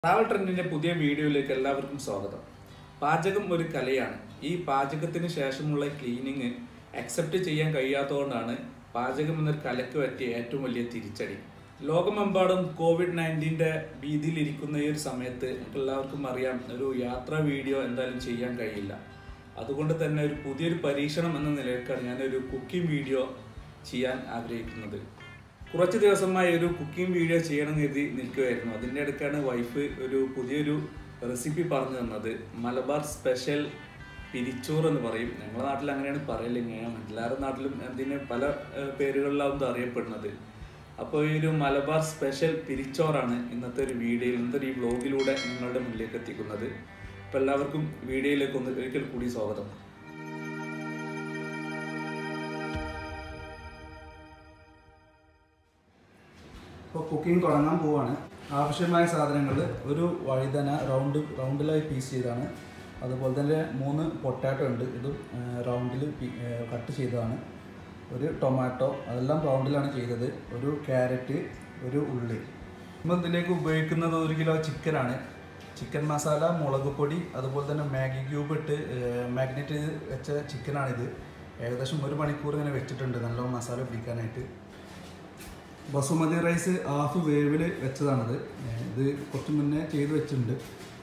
Travel ട്രെൻഡിന്റെ പുതിയ വീഡിയോയിലേക്ക് എല്ലാവർക്കും സ്വാഗതം. പാചകം ഒരു കലയാണ്. ഈ പാചകത്തിന് ശേഷമുള്ള ക്ലീനിങ് അക്സെപ്റ്റ് ചെയ്യാൻ കഴിയാത്തതുകൊണ്ടാണ് പാചകം എന്നൊരു കലയ്ക്ക് പറ്റിയ ഏറ്റവും വലിയ തിരിച്ചടി. ലോകമെമ്പാടും COVID-19 ഭീതിയിലിരിക്കുന്ന ഈ ഒരു സമയത്ത് എല്ലാവർക്കും അറിയാം, ഒരു യാത്രാ വീഡിയോ എന്തായാലും ചെയ്യാൻ കഴിയില്ല. അതുകൊണ്ട് തന്നെ ഒരു പുതിയൊരു പരീക്ഷണം എന്ന നിലയ്ക്കാണ് ഞാനൊരു കുക്കിംഗ് വീഡിയോ ചെയ്യാൻ ആഗ്രഹിക്കുന്നത്. കുറച്ച് ദിവസമായി ഒരു കുക്കിംഗ് വീഡിയോ ചെയ്യണം എന്ന് കരുതി നിൽക്കുകയായിരുന്നു. അതിൻ്റെ ഇടയ്ക്കാണ് വൈഫ് ഒരു പുതിയൊരു റെസിപ്പി പറഞ്ഞു തന്നത്. മലബാർ സ്പെഷ്യൽ പിരിച്ചോറ് എന്ന് പറയും. ഞങ്ങളുടെ നാട്ടിൽ അങ്ങനെയാണ് പറയലിങ്ങനെ, എല്ലാവരുടെ നാട്ടിലും അതിന് പല പേരുകളിലാവും അറിയപ്പെടുന്നത്. അപ്പോൾ ഈ ഒരു മലബാർ സ്പെഷ്യൽ പിരിച്ചോറാണ് ഇന്നത്തെ ഒരു വീഡിയോയിൽ, ഇന്നത്തെ ഈ വ്ലോഗിലൂടെ നിങ്ങളുടെ മുന്നിലേക്ക് എത്തിക്കുന്നത്. അപ്പോൾ എല്ലാവർക്കും വീഡിയോയിലേക്ക് ഒരിക്കൽ കൂടി സ്വാഗതം. ഇപ്പോൾ കുക്കിംഗ് തുടങ്ങാൻ പോവാണ്. ആവശ്യമായ സാധനങ്ങൾ: ഒരു വഴുതന റൗണ്ടിലായി പീസ് ചെയ്താണ്. അതുപോലെ തന്നെ 3 പൊട്ടാറ്റോ ഉണ്ട്, ഇതും റൗണ്ടിൽ കട്ട് ചെയ്തതാണ്. ഒരു ടൊമാറ്റോ, അതെല്ലാം റൗണ്ടിലാണ് ചെയ്തത്. ഒരു ക്യാരറ്റ്, ഒരു ഉള്ളി. നമ്മൾ ഇതിലേക്ക് ഉപയോഗിക്കുന്നത് 1 കിലോ ചിക്കനാണ്. ചിക്കൻ മസാല, മുളക് പൊടി, അതുപോലെ തന്നെ മാഗി ക്യൂബ് ഇട്ട് മാഗ്നേറ്റ് ചെയ്ത് വെച്ച ചിക്കനാണിത്. ഏകദേശം 1 മണിക്കൂർ ഇങ്ങനെ വെച്ചിട്ടുണ്ട് നല്ല മസാല പിടിക്കാനായിട്ട്. ബസുമതി റൈസ് ഹാഫ് വേവിൽ വെച്ചതാണത്. ഇത് കുറച്ച് മുന്നേ ചെയ്ത് വെച്ചിട്ടുണ്ട്.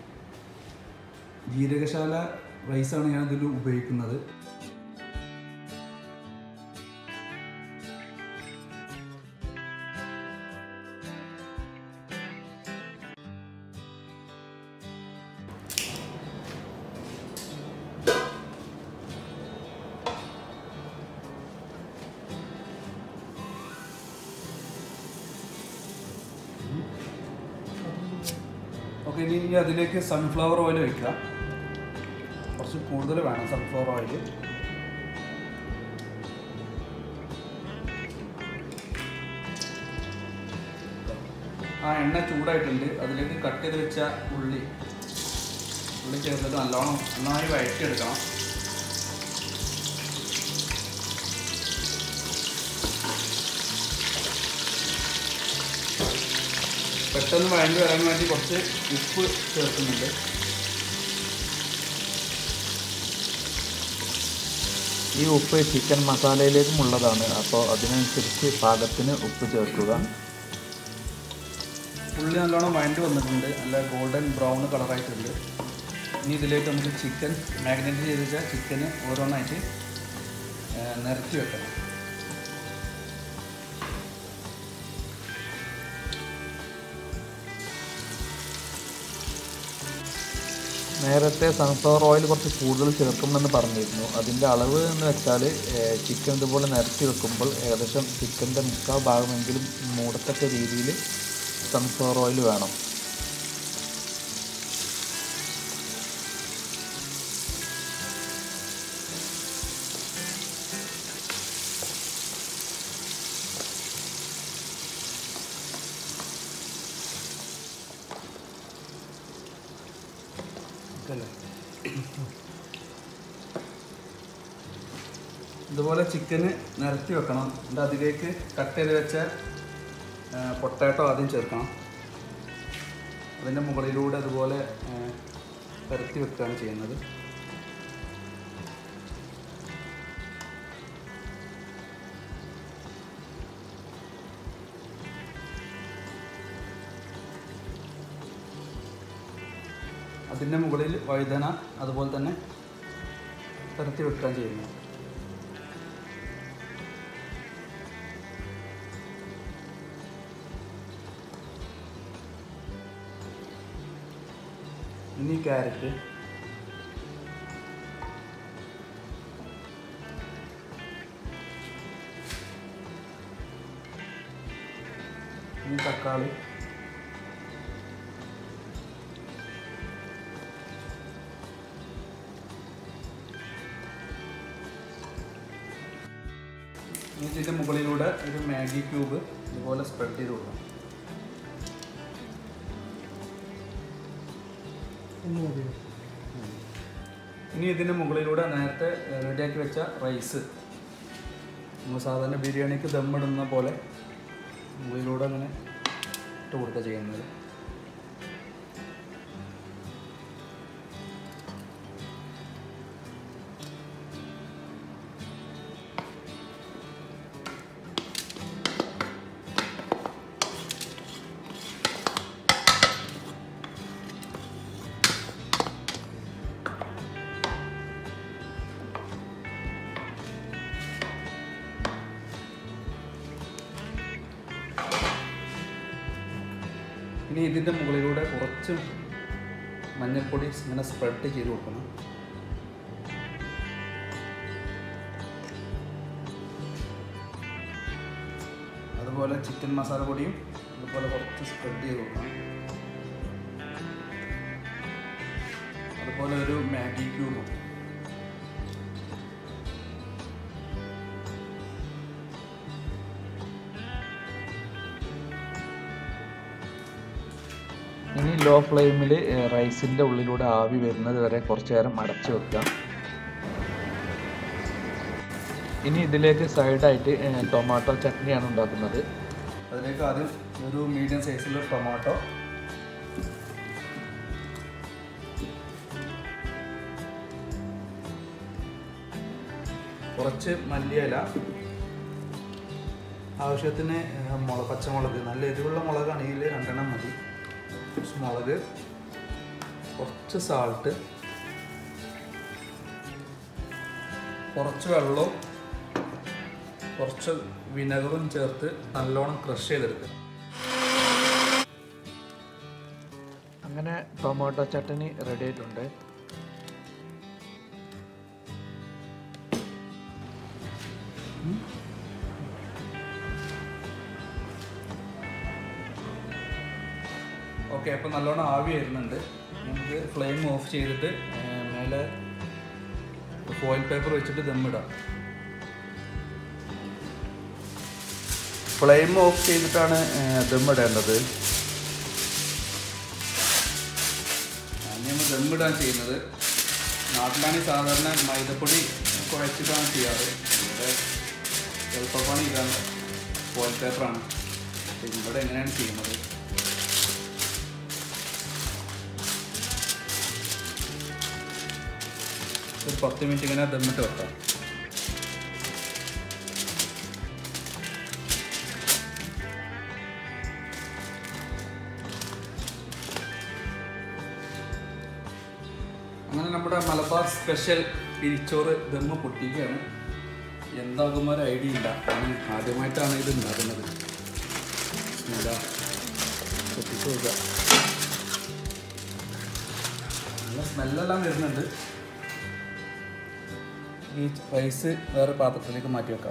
ജീരകശാല റൈസാണ് ഞാൻ ഇതിൽ ഉപയോഗിക്കുന്നത്. ഓക്കെ, ഇനി അതിലേക്ക് സൺഫ്ലവർ ഓയിൽ ഒഴിക്കാം. കുറച്ച് കൂടുതൽ വേണം സൺഫ്ലവർ ഓയിൽ. ആ എണ്ണ ചൂടായിട്ടുണ്ട്. അതിലേക്ക് കട്ട് ചെയ്ത് വെച്ച ഉള്ളി ചേർത്തിട്ട് നന്നായി വഴറ്റിയെടുക്കണം. പെട്ടെന്ന് വഴഞ്ഞു വരാൻ വേണ്ടി കുറച്ച് ഉപ്പ് ചേർക്കുന്നുണ്ട്. ഈ ഉപ്പ് ചിക്കൻ മസാലയിലേക്കും ഉള്ളതാണ്, അപ്പോൾ അതിനനുസരിച്ച് പാകത്തിന് ഉപ്പ് ചേർക്കുക. ഉള്ളി നല്ലോണം വഴണ്ടി വന്നിട്ടുണ്ട്, നല്ല ഗോൾഡൻ ബ്രൗൺ കളറായിട്ടുണ്ട്. ഇനി ഇതിലേക്ക് നമുക്ക് ചിക്കൻ മാഗ്നേറ്റ് ചെയ്ത് വെച്ചാൽ ചിക്കന് ഓരോന്നായിട്ട് നിരത്തി വെക്കണം. നേരത്തെ സൺഫ്ലവർ ഓയിൽ കുറച്ച് കൂടുതൽ ചേർക്കുമെന്ന് പറഞ്ഞിരുന്നു. അതിൻ്റെ അളവ് എന്ന് വെച്ചാൽ ചിക്കൻ ഇതുപോലെ നിരത്തി വെക്കുമ്പോൾ ഏകദേശം ചിക്കൻ്റെ 3/4 ഭാഗമെങ്കിലും മൂടത്തക്ക രീതിയിൽ സൺഫ്ലവർ ഓയിൽ വേണം. ഇതുപോലെ ചിക്കന് നിരത്തി വെക്കണം. എന്നിട്ട് അതിലേക്ക് കട്ട് ചെയ്ത് വെച്ച പൊട്ടാറ്റോ ആദ്യം ചേർക്കണം. അതിൻ്റെ മുകളിലൂടെ അതുപോലെ നിരത്തി വെക്കുകയാണ് ചെയ്യുന്നത്. അതിൻ്റെ മുകളിൽ വഴുതന അതുപോലെ തന്നെ നിരത്തി വെക്കുകയാണ് ചെയ്യുന്നത്. ഇനി ക്യാരറ്റ്, ഇനി തക്കാളി, ഇനി ഇതിൻ്റെ മുകളിലൂടെ ഒരു മാഗി ക്യൂബ് ഇതുപോലെ സ്പ്രെഡ് ചെയ്ത് കൊടുക്കണം. ഇനി ഇതിൻ്റെ മുകളിലൂടെ നേരത്തെ റെഡിയാക്കി വെച്ച റൈസ്, നമ്മൾ സാധാരണ ബിരിയാണിക്ക് ദമ്മിടുന്ന പോലെ മുകളിലൂടെ അങ്ങനെ ഇട്ട് കൊടുക്കുക ചെയ്യുന്നത്. ഇനി ഇതിൻ്റെ മുകളിലൂടെ കുറച്ച് മഞ്ഞൾപ്പൊടി ഇങ്ങനെ സ്പ്രെഡ് ചെയ്ത് കൊടുക്കണം. അതുപോലെ ചിക്കൻ മസാല പൊടിയും അതുപോലെ കുറച്ച് സ്പ്രെഡ് ചെയ്ത് കൊടുക്കണം. അതുപോലെ ഒരു മാഗി ക്യൂബും. ഇനി ലോ ഫ്ലെയിമിൽ റൈസിൻ്റെ ഉള്ളിലൂടെ ആവി വരുന്നത് വരെ കുറച്ച് നേരം അടച്ചു വെക്കാം. ഇനി ഇതിലേക്ക് സൈഡായിട്ട് ടൊമാറ്റോ ചട്നിയാണ് ഉണ്ടാക്കുന്നത്. അതിലേക്ക് ആദ്യം ഒരു മീഡിയം സൈസിലുള്ള ടൊമാറ്റോ, കുറച്ച് മല്ലിയില, ആവശ്യത്തിന് പച്ചമുളക്, നല്ല എരിവുള്ള മുളകാണെങ്കിൽ 2 എണ്ണം മതി. കുറച്ച് മുളക്, കുറച്ച് സാൾട്ട്, കുറച്ച് വെള്ളവും കുറച്ച് വിനെഗറും ചേർത്ത് നല്ലോണം ക്രഷ് ചെയ്തെടുക്കുക. അങ്ങനെ ടൊമാറ്റോ ചട്നി റെഡി ആയിട്ടുണ്ട്. ഓക്കെ, അപ്പോൾ നല്ലോണം ആവി വരുന്നുണ്ട്. നമുക്ക് ഫ്ലെയിം ഓഫ് ചെയ്തിട്ട് മേലെ ഫോയിൽ പേപ്പർ വെച്ചിട്ട് ദമ്മിടാം. ഫ്ലെയിം ഓഫ് ചെയ്തിട്ടാണ് ദമ്മിടേണ്ടത്. നമ്മൾ ദമ്മിടാൻ ചെയ്യുന്നത് നാട്ടിലാണ് സാധാരണ മൈദപ്പൊടി കുഴച്ചിട്ടാണ് ചെയ്യാറ്. ഇവിടെ എളുപ്പപ്പണി ഇതാണ്, ഫോയിൽ പേപ്പറാണ്. ഇവിടെ എങ്ങനെയാണ് ചെയ്യുന്നത്? ഒരു 10 മിനിറ്റ് ഇങ്ങനെ ദമ്മിട്ട് വെക്കാം. അങ്ങനെ നമ്മുടെ മലബാർ സ്പെഷ്യൽ പിരിച്ചോറ് ദമ്മ് പൊട്ടിക്കുകയാണ്. എന്താകുമ്പോൾ ഒരു ഐഡിയ ഇല്ല, ഞാൻ ആദ്യമായിട്ടാണ് ഇത് ഉണ്ടാക്കുന്നത്. പൊട്ടിച്ച് നോക്കുക. നല്ല സ്മെല്ലെല്ലാം വരുന്നുണ്ട്. ഈ റൈസ് വേറെ പാത്രത്തിലേക്ക് മാറ്റി വെക്കാം.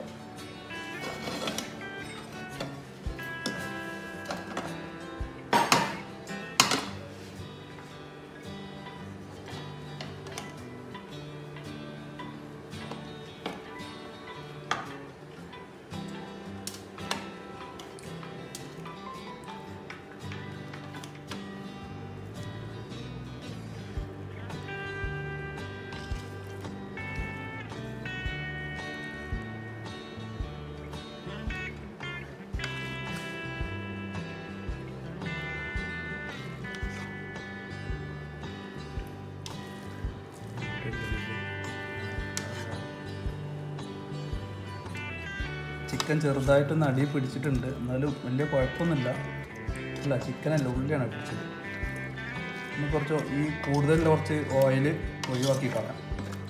ചിക്കൻ ചെറുതായിട്ടൊന്ന് അടി പിടിച്ചിട്ടുണ്ട്, എന്നാലും വലിയ കുഴപ്പമൊന്നുമില്ല. അല്ല, ചിക്കനല്ല, ഉള്ളിയാണ് പിടിച്ചത്. ഇനി കൂടുതൽ കുറച്ച് ഓയിൽ ഒഴിവാക്കി കളയാം.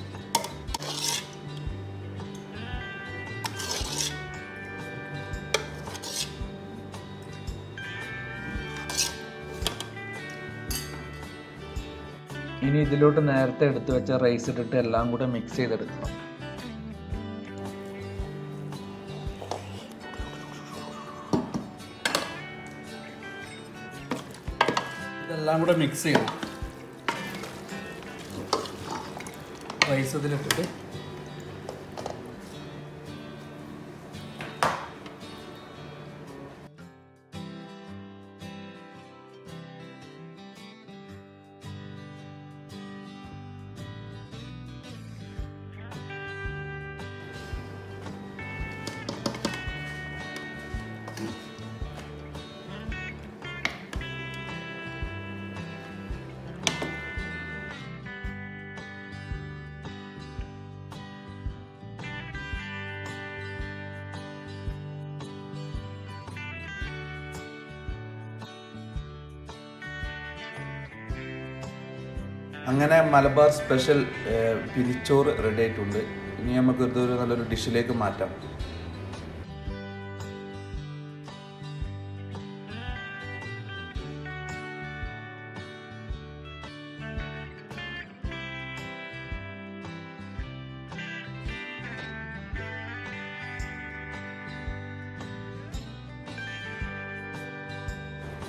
ഇനി ഇതിലോട്ട് നേരത്തെ എടുത്തു വെച്ച റൈസ് ഇട്ടിട്ട് എല്ലാം കൂടെ മിക്സ് ചെയ്തെടുക്കണം. ഇതെല്ലാം കൂടെ മിക്സ് ചെയ്യണം. റൈസ് ഇതിലിട്ടിട്ട് അങ്ങനെ മലബാർ സ്പെഷ്യൽ പിരിച്ചോറ് റെഡി ആയിട്ടുണ്ട്. ഇനി നമുക്ക് ഇതൊരു നല്ലൊരു ഡിഷിലേക്ക് മാറ്റാം.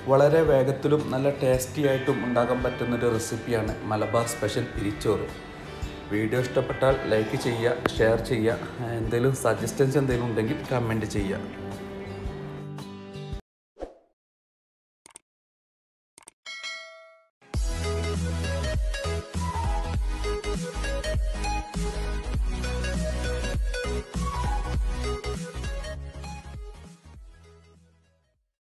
വളരെ വേഗത്തിലും നല്ല ടേസ്റ്റി ആയിട്ടും ഉണ്ടാക്കാൻ പറ്റുന്നൊരു റെസിപ്പിയാണ് മലബാർ സ്പെഷ്യൽ പിരിച്ചോറ്. വീഡിയോ ഇഷ്ടപ്പെട്ടാൽ ലൈക്ക് ചെയ്യുക, ഷെയർ ചെയ്യുക, എന്തെങ്കിലും സജഷൻസ് എന്തെങ്കിലും ഉണ്ടെങ്കിൽ കമൻറ്റ് ചെയ്യുക.